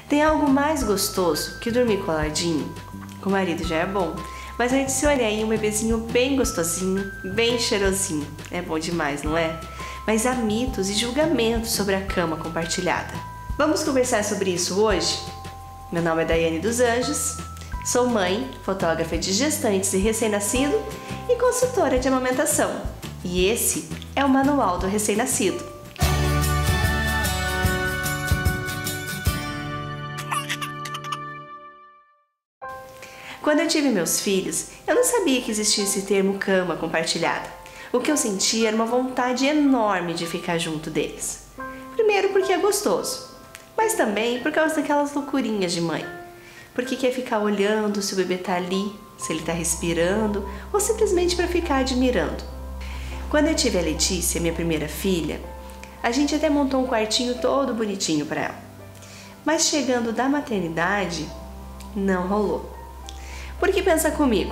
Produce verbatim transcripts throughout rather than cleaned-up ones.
Tem algo mais gostoso que dormir coladinho? Com o marido já é bom, mas adicione aí um bebezinho bem gostosinho, bem cheirosinho. É bom demais, não é? Mas há mitos e julgamentos sobre a cama compartilhada. Vamos conversar sobre isso hoje? Meu nome é Daiane dos Anjos, sou mãe, fotógrafa de gestantes e recém-nascido e consultora de amamentação. E esse é o Manual do Recém-Nascido. Quando eu tive meus filhos, eu não sabia que existia esse termo cama compartilhada. O que eu sentia era uma vontade enorme de ficar junto deles. Primeiro porque é gostoso, mas também por causa daquelas loucurinhas de mãe. Porque quer ficar olhando se o bebê tá ali, se ele tá respirando, ou simplesmente para ficar admirando. Quando eu tive a Letícia, minha primeira filha, a gente até montou um quartinho todo bonitinho para ela. Mas chegando da maternidade, não rolou. Porque pensa comigo,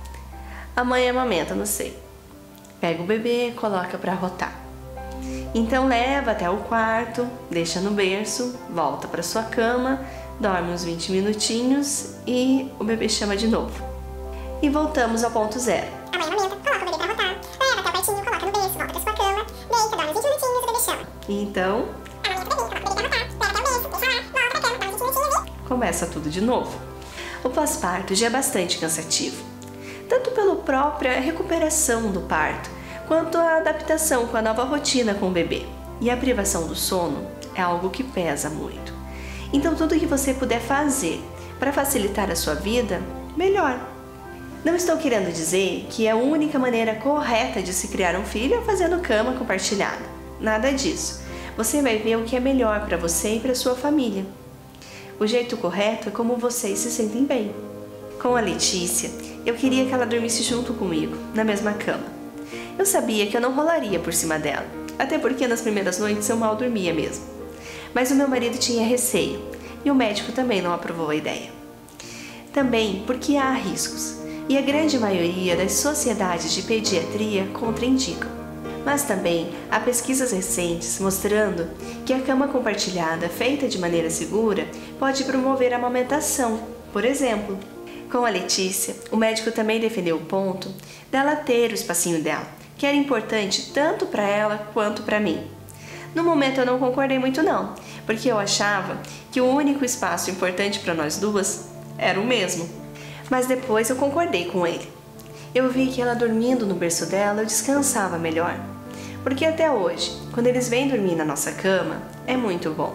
a mãe amamenta, não sei, pega o bebê, coloca para rotar. Então leva até o quarto, deixa no berço, volta para sua cama, dorme uns vinte minutinhos e o bebê chama de novo. E voltamos ao ponto zero. A mãe amamenta, coloca o bebê para rotar, leva até o quartinho, coloca no berço, volta para sua cama, deita, dorme vinte minutinhos e o bebê chama. Então, amamenta o bebê, coloca o bebê para rotar, leva até o berço, deixa lá, volta para cama, dorme vinte minutinhos e começa tudo de novo. O pós-parto já é bastante cansativo, tanto pela própria recuperação do parto, quanto a adaptação com a nova rotina com o bebê. E a privação do sono é algo que pesa muito. Então tudo que você puder fazer para facilitar a sua vida, melhor. Não estou querendo dizer que a única maneira correta de se criar um filho é fazendo cama compartilhada. Nada disso. Você vai ver o que é melhor para você e para sua família. O jeito correto é como vocês se sentem bem. Com a Letícia, eu queria que ela dormisse junto comigo, na mesma cama. Eu sabia que eu não rolaria por cima dela, até porque nas primeiras noites eu mal dormia mesmo. Mas o meu marido tinha receio, e o médico também não aprovou a ideia. Também porque há riscos, e a grande maioria das sociedades de pediatria contraindicam. Mas também há pesquisas recentes mostrando que a cama compartilhada feita de maneira segura pode promover a amamentação. Por exemplo, com a Letícia, o médico também defendeu o ponto dela ter o espacinho dela, que era importante tanto para ela quanto para mim. No momento eu não concordei muito não, porque eu achava que o único espaço importante para nós duas era o mesmo. Mas depois eu concordei com ele. Eu vi que ela dormindo no berço dela eu descansava melhor. Porque até hoje, quando eles vêm dormir na nossa cama, é muito bom.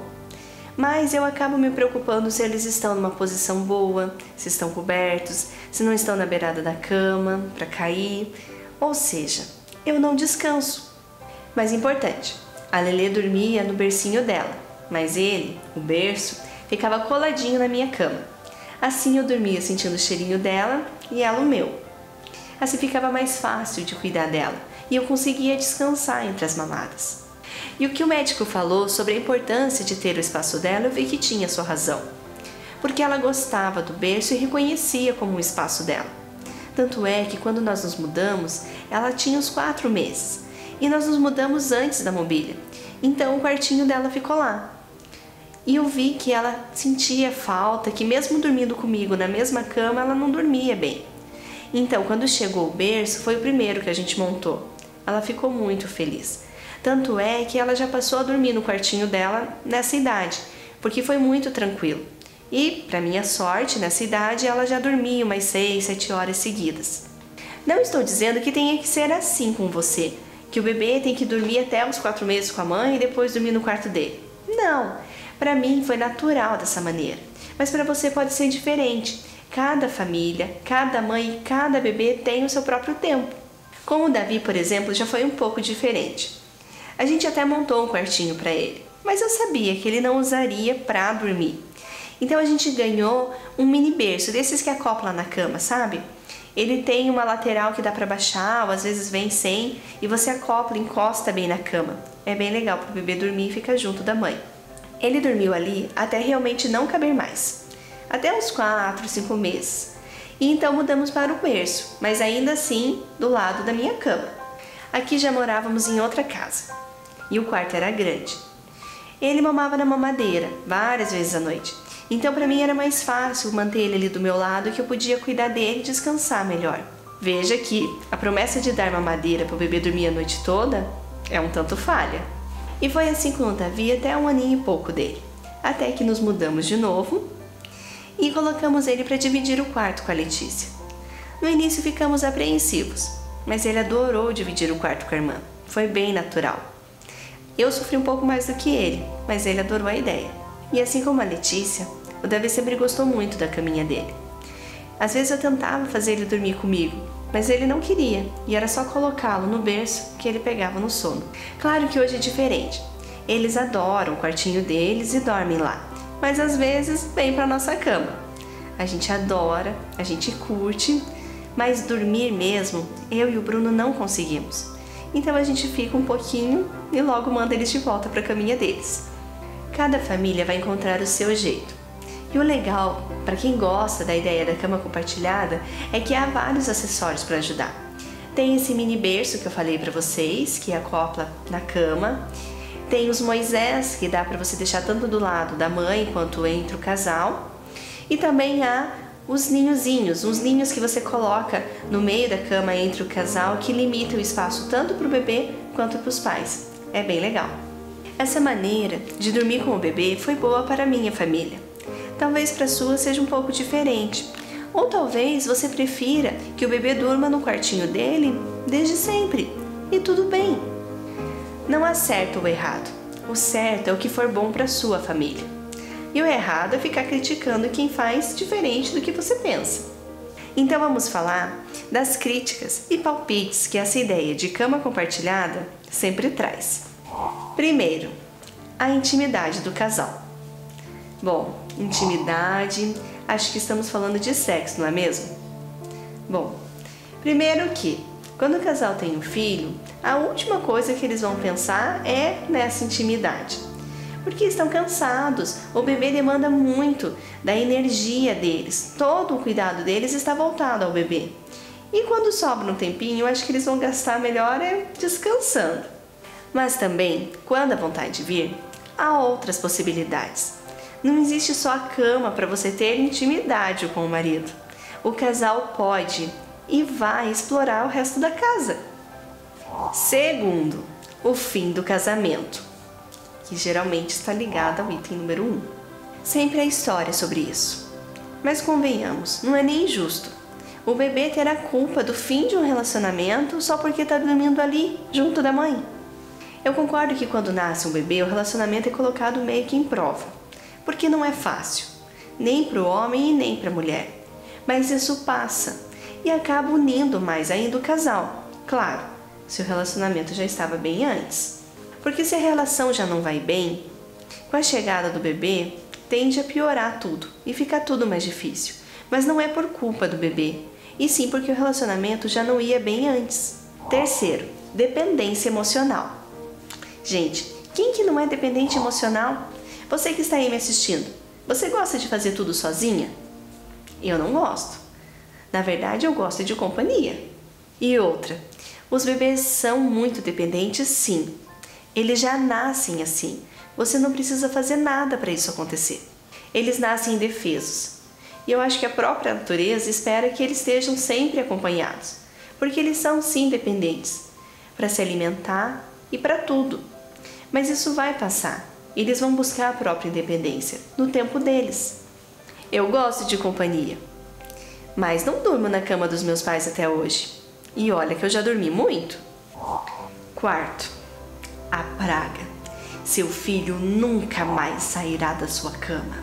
Mas eu acabo me preocupando se eles estão numa posição boa, se estão cobertos, se não estão na beirada da cama, para cair. Ou seja, eu não descanso. Mas importante, a Lelê dormia no bercinho dela, mas ele, o berço, ficava coladinho na minha cama. Assim eu dormia sentindo o cheirinho dela e ela o meu. Assim ficava mais fácil de cuidar dela e eu conseguia descansar entre as mamadas. E o que o médico falou sobre a importância de ter o espaço dela, eu vi que tinha sua razão. Porque ela gostava do berço e reconhecia como um espaço dela. Tanto é que quando nós nos mudamos, ela tinha uns quatro meses. E nós nos mudamos antes da mobília. Então o quartinho dela ficou lá. E eu vi que ela sentia falta, que mesmo dormindo comigo na mesma cama, ela não dormia bem. Então, quando chegou o berço, foi o primeiro que a gente montou. Ela ficou muito feliz. Tanto é que ela já passou a dormir no quartinho dela nessa idade, porque foi muito tranquilo. E, para minha sorte, nessa idade, ela já dormia umas seis, sete horas seguidas. Não estou dizendo que tenha que ser assim com você, que o bebê tem que dormir até os quatro meses com a mãe e depois dormir no quarto dele. Não, para mim foi natural dessa maneira, mas para você pode ser diferente. Cada família, cada mãe e cada bebê tem o seu próprio tempo. Com o Davi, por exemplo, já foi um pouco diferente. A gente até montou um quartinho para ele, mas eu sabia que ele não usaria para dormir. Então a gente ganhou um mini berço, desses que acopla na cama, sabe? Ele tem uma lateral que dá para baixar, ou às vezes vem sem, e você acopla, encosta bem na cama. É bem legal para o bebê dormir e ficar junto da mãe. Ele dormiu ali até realmente não caber mais. Até uns quatro, cinco meses. E então mudamos para o berço, mas ainda assim do lado da minha cama. Aqui já morávamos em outra casa e o quarto era grande. Ele mamava na mamadeira várias vezes à noite Então para mim era mais fácil manter ele ali do meu lado, que eu podia cuidar dele e descansar melhor. Veja que a promessa de dar mamadeira para o bebê dormir a noite toda é um tanto falha. E foi assim com o Davi até um aninho e pouco dele. Até que nos mudamos de novo e colocamos ele para dividir o quarto com a Letícia. No início ficamos apreensivos, mas ele adorou dividir o quarto com a irmã. Foi bem natural. Eu sofri um pouco mais do que ele, mas ele adorou a ideia. E assim como a Letícia, o Davi sempre gostou muito da caminha dele. Às vezes eu tentava fazer ele dormir comigo, mas ele não queria, e era só colocá-lo no berço que ele pegava no sono. Claro que hoje é diferente. Eles adoram o quartinho deles e dormem lá, mas às vezes vêm para nossa cama. A gente adora, a gente curte, mas dormir mesmo, eu e o Bruno não conseguimos. Então a gente fica um pouquinho e logo manda eles de volta para a caminha deles. Cada família vai encontrar o seu jeito. E o legal, para quem gosta da ideia da cama compartilhada, é que há vários acessórios para ajudar. Tem esse mini berço que eu falei para vocês, que acopla na cama. Tem os Moisés, que dá para você deixar tanto do lado da mãe quanto entre o casal. E também há os ninhozinhos, uns ninhos que você coloca no meio da cama entre o casal, que limitam o espaço tanto para o bebê quanto para os pais. É bem legal. Essa maneira de dormir com o bebê foi boa para a minha família. Talvez para a sua seja um pouco diferente. Ou talvez você prefira que o bebê durma no quartinho dele desde sempre. E tudo bem. Não há certo ou errado. O certo é o que for bom para a sua família. E o errado é ficar criticando quem faz diferente do que você pensa. Então vamos falar das críticas e palpites que essa ideia de cama compartilhada sempre traz. Primeiro, a intimidade do casal. Bom, intimidade, acho que estamos falando de sexo, não é mesmo? Bom, primeiro que, quando o casal tem um filho, a última coisa que eles vão pensar é nessa intimidade. Porque estão cansados, o bebê demanda muito da energia deles, todo o cuidado deles está voltado ao bebê. E quando sobra um tempinho, eu acho que eles vão gastar melhor é descansando. Mas também, quando a vontade vir, há outras possibilidades. Não existe só a cama para você ter intimidade com o marido. O casal pode e vai explorar o resto da casa. Segundo, o fim do casamento, que geralmente está ligado ao item número um. Sempre há história sobre isso. Mas convenhamos, não é nem justo. O bebê ter a culpa do fim de um relacionamento só porque está dormindo ali, junto da mãe. Eu concordo que quando nasce um bebê, o relacionamento é colocado meio que em prova. Porque não é fácil, nem para o homem e nem para a mulher. Mas isso passa e acaba unindo mais ainda o casal. Claro, se o relacionamento já estava bem antes. Porque se a relação já não vai bem, com a chegada do bebê, tende a piorar tudo e ficar tudo mais difícil. Mas não é por culpa do bebê, e sim porque o relacionamento já não ia bem antes. Terceiro, dependência emocional. Gente, quem que não é dependente emocional? Você que está aí me assistindo, você gosta de fazer tudo sozinha? Eu não gosto. Na verdade, eu gosto de companhia. E outra, os bebês são muito dependentes, sim. Eles já nascem assim. Você não precisa fazer nada para isso acontecer. Eles nascem indefesos. E eu acho que a própria natureza espera que eles estejam sempre acompanhados. Porque eles são, sim, dependentes. Para se alimentar e para tudo. Mas isso vai passar. Eles vão buscar a própria independência, no tempo deles. Eu gosto de companhia, mas não durmo na cama dos meus pais até hoje. E olha que eu já dormi muito. Quarto, a praga. Seu filho nunca mais sairá da sua cama.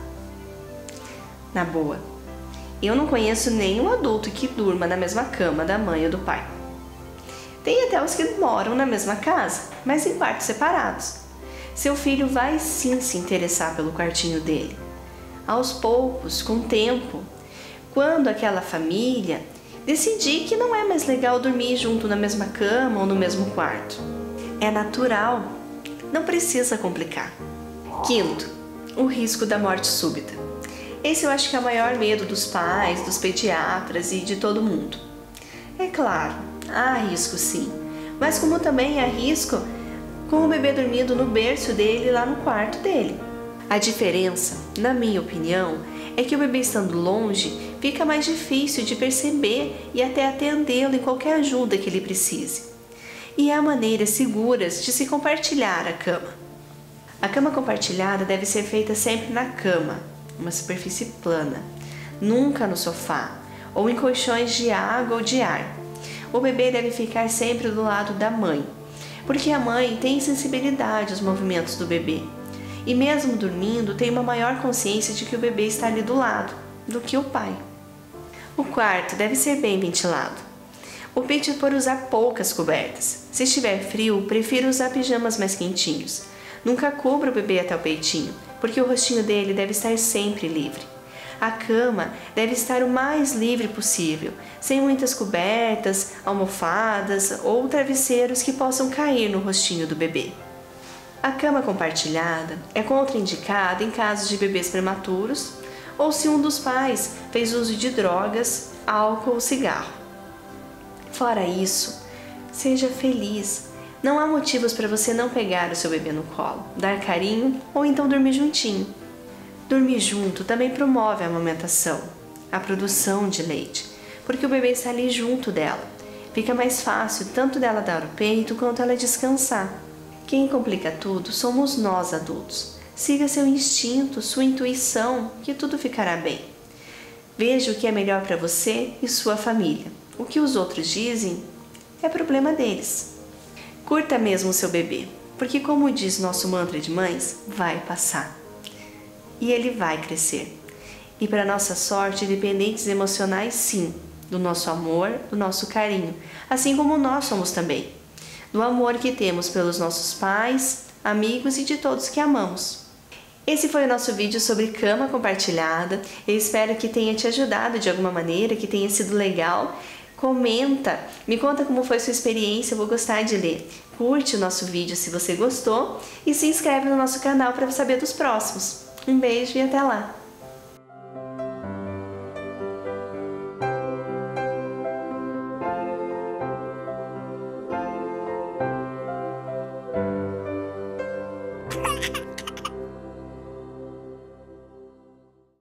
Na boa, eu não conheço nenhum adulto que durma na mesma cama da mãe ou do pai. Tem até os que moram na mesma casa, mas em quartos separados. Seu filho vai sim se interessar pelo quartinho dele. Aos poucos, com o tempo, quando aquela família decidir que não é mais legal dormir junto na mesma cama ou no mesmo quarto. É natural, não precisa complicar. Quinto, o risco da morte súbita. Esse eu acho que é o maior medo dos pais, dos pediatras e de todo mundo. É claro, há risco sim, mas como também há risco com o bebê dormindo no berço dele lá no quarto dele. A diferença, na minha opinião, é que o bebê estando longe fica mais difícil de perceber e até atendê-lo em qualquer ajuda que ele precise. E há maneiras seguras de se compartilhar a cama. A cama compartilhada deve ser feita sempre na cama, uma superfície plana, nunca no sofá ou em colchões de água ou de ar. O bebê deve ficar sempre do lado da mãe, porque a mãe tem sensibilidade aos movimentos do bebê. E mesmo dormindo, tem uma maior consciência de que o bebê está ali do lado, do que o pai. O quarto deve ser bem ventilado. Opte por usar poucas cobertas. Se estiver frio, prefira usar pijamas mais quentinhos. Nunca cubra o bebê até o peitinho, porque o rostinho dele deve estar sempre livre. A cama deve estar o mais livre possível, sem muitas cobertas, almofadas ou travesseiros que possam cair no rostinho do bebê. A cama compartilhada é contraindicada em casos de bebês prematuros ou se um dos pais fez uso de drogas, álcool ou cigarro. Fora isso, seja feliz. Não há motivos para você não pegar o seu bebê no colo, dar carinho ou então dormir juntinho. Dormir junto também promove a amamentação, a produção de leite, porque o bebê está ali junto dela. Fica mais fácil tanto dela dar o peito quanto ela descansar. Quem complica tudo somos nós adultos. Siga seu instinto, sua intuição, que tudo ficará bem. Veja o que é melhor para você e sua família. O que os outros dizem é problema deles. Curta mesmo o seu bebê, porque como diz nosso mantra de mães, vai passar. E ele vai crescer. E para nossa sorte, dependentes emocionais sim, do nosso amor, do nosso carinho, assim como nós somos também. Do amor que temos pelos nossos pais, amigos e de todos que amamos. Esse foi o nosso vídeo sobre cama compartilhada. Eu espero que tenha te ajudado de alguma maneira, que tenha sido legal. Comenta, me conta como foi sua experiência, eu vou gostar de ler. Curte o nosso vídeo se você gostou e se inscreve no nosso canal para saber dos próximos. Um beijo e até lá!